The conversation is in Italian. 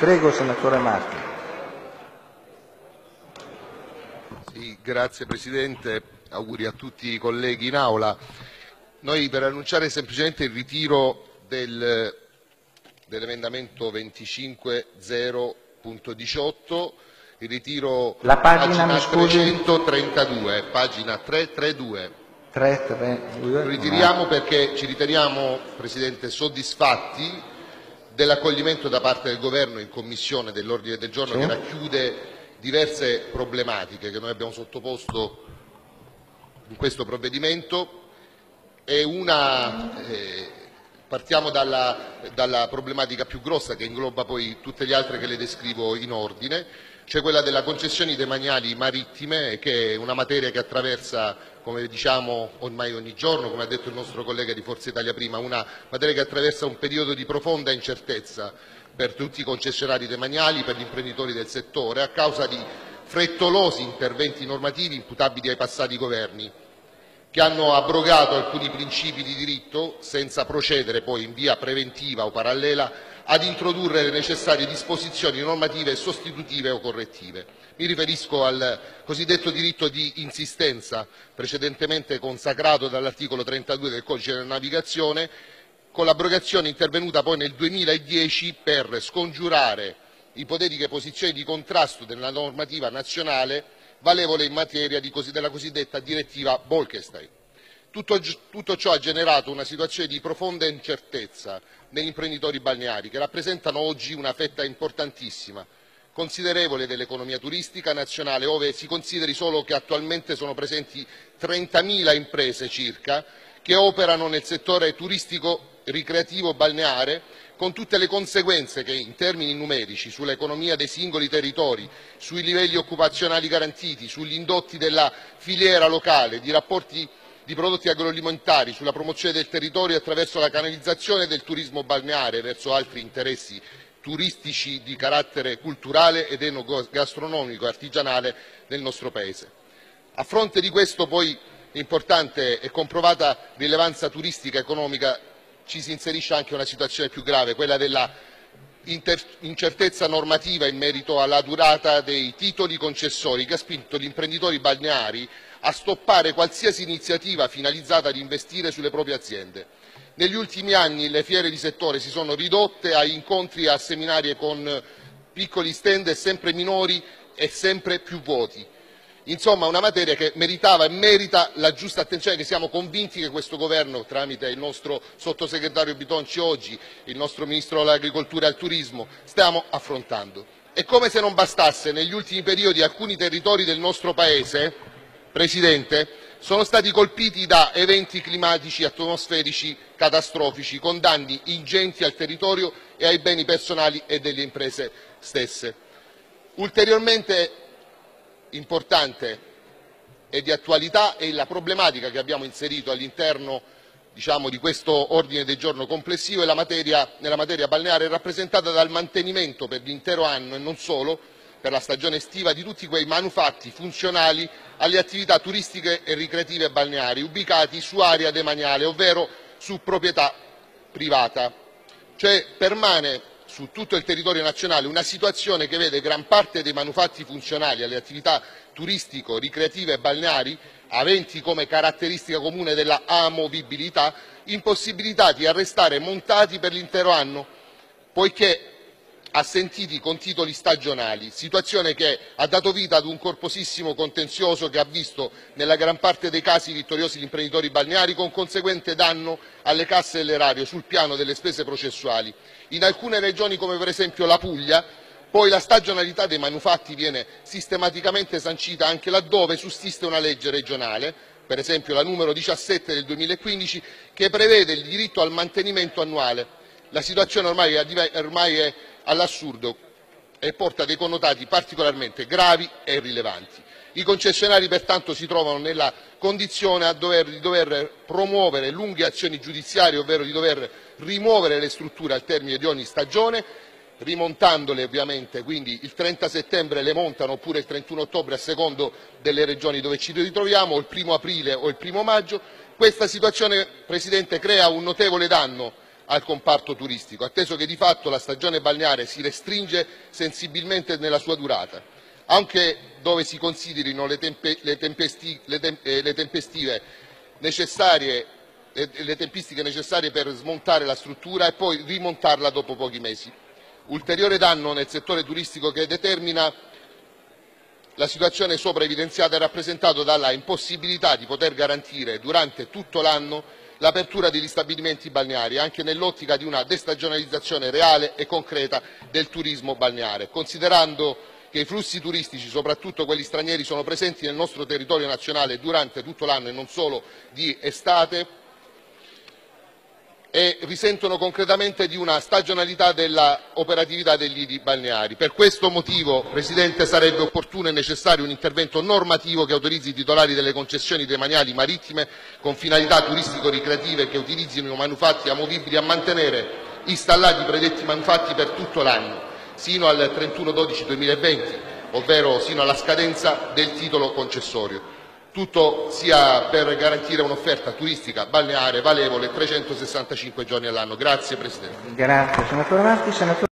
Prego, senatore Marti. Sì, grazie Presidente, auguri a tutti i colleghi in aula. Noi per annunciare semplicemente il ritiro dell'emendamento 25.0.18, il ritiro La pagina, mi scusi? 332, pagina 332. 332. Lo ritiriamo perché ci riteniamo, Presidente, soddisfatti dell'accoglimento da parte del Governo in Commissione dell'ordine del giorno che racchiude diverse problematiche che noi abbiamo sottoposto in questo provvedimento. Partiamo dalla problematica più grossa, che ingloba poi tutte le altre che le descrivo in ordine, cioè quella della concessioni demaniali marittime, che è una materia che attraversa, come diciamo ormai ogni giorno, come ha detto il nostro collega di Forza Italia prima, una materia che attraversa un periodo di profonda incertezza per tutti i concessionari demaniali, per gli imprenditori del settore, a causa di frettolosi interventi normativi imputabili ai passati governi, che hanno abrogato alcuni principi di diritto senza procedere poi in via preventiva o parallela ad introdurre le necessarie disposizioni normative sostitutive o correttive. Mi riferisco al cosiddetto diritto di insistenza, precedentemente consacrato dall'articolo 32 del Codice della Navigazione, con l'abrogazione intervenuta poi nel 2010 per scongiurare ipotetiche posizioni di contrasto della normativa nazionale valevole in materia della cosiddetta direttiva Bolkestein. Tutto ciò ha generato una situazione di profonda incertezza negli imprenditori balneari, che rappresentano oggi una fetta importantissima, considerevole dell'economia turistica nazionale, ove si consideri solo che attualmente sono presenti 30.000 imprese circa che operano nel settore turistico ricreativo balneare, con tutte le conseguenze che in termini numerici sull'economia dei singoli territori, sui livelli occupazionali garantiti, sugli indotti della filiera locale, di rapporti di prodotti agroalimentari, sulla promozione del territorio attraverso la canalizzazione del turismo balneare verso altri interessi turistici di carattere culturale ed enogastronomico e artigianale del nostro Paese. A fronte di questo poi importante e comprovata rilevanza turistica e economica ci si inserisce anche una situazione più grave, quella della incertezza normativa in merito alla durata dei titoli concessori, che ha spinto gli imprenditori balneari a stoppare qualsiasi iniziativa finalizzata ad investire sulle proprie aziende. Negli ultimi anni le fiere di settore si sono ridotte a incontri e a seminari con piccoli stand sempre minori e sempre più vuoti. Insomma, una materia che meritava e merita la giusta attenzione, che siamo convinti che questo Governo, tramite il nostro sottosegretario Bitonci oggi, il nostro Ministro dell'Agricoltura e del Turismo, stiamo affrontando. E come se non bastasse, negli ultimi periodi alcuni territori del nostro Paese, Presidente, sono stati colpiti da eventi climatici e atmosferici catastrofici, con danni ingenti al territorio e ai beni personali e delle imprese stesse. Ulteriormente importante e di attualità è la problematica che abbiamo inserito all'interno di questo ordine del giorno complessivo, nella materia balneare, rappresentata dal mantenimento per l'intero anno e non solo per la stagione estiva di tutti quei manufatti funzionali alle attività turistiche e ricreative balneari ubicati su area demaniale, ovvero su proprietà privata. Cioè permane su tutto il territorio nazionale una situazione che vede gran parte dei manufatti funzionali alle attività turistico, ricreative e balneari, aventi come caratteristica comune della amovibilità, impossibilitati a restare montati per l'intero anno, poiché assentiti con titoli stagionali, situazione che ha dato vita ad un corposissimo contenzioso che ha visto nella gran parte dei casi vittoriosi gli imprenditori balneari, con conseguente danno alle casse dell'erario sul piano delle spese processuali. In alcune regioni, come per esempio la Puglia, poi la stagionalità dei manufatti viene sistematicamente sancita anche laddove sussiste una legge regionale, per esempio la numero 17 del 2015, che prevede il diritto al mantenimento annuale. La situazione ormai è all'assurdo e porta dei connotati particolarmente gravi e rilevanti. I concessionari pertanto si trovano nella condizione di dover promuovere lunghe azioni giudiziarie, ovvero di dover rimuovere le strutture al termine di ogni stagione, rimontandole ovviamente, quindi il 30 settembre le montano, oppure il 31 ottobre a secondo delle regioni dove ci ritroviamo, o il 1° aprile o il 1° maggio. Questa situazione, Presidente, crea un notevole danno al comparto turistico, atteso che di fatto la stagione balneare si restringe sensibilmente nella sua durata, anche dove si considerino le tempistiche necessarie per smontare la struttura e poi rimontarla dopo pochi mesi. Ulteriore danno nel settore turistico che determina la situazione sopra evidenziata è rappresentato dalla impossibilità di poter garantire durante tutto l'anno l'apertura degli stabilimenti balneari, anche nell'ottica di una destagionalizzazione reale e concreta del turismo balneare, considerando che i flussi turistici, soprattutto quelli stranieri, sono presenti nel nostro territorio nazionale durante tutto l'anno e non solo di estate, e risentono concretamente di una stagionalità dell'operatività degli lidi balneari. Per questo motivo, Presidente, sarebbe opportuno e necessario un intervento normativo che autorizzi i titolari delle concessioni demaniali marittime con finalità turistico-ricreative che utilizzino manufatti amovibili a mantenere installati i predetti manufatti per tutto l'anno, sino al 31/12/2020, ovvero sino alla scadenza del titolo concessorio. Tutto sia per garantire un'offerta turistica balneare valevole 365 giorni all'anno. Grazie Presidente. Grazie, senatore Marti.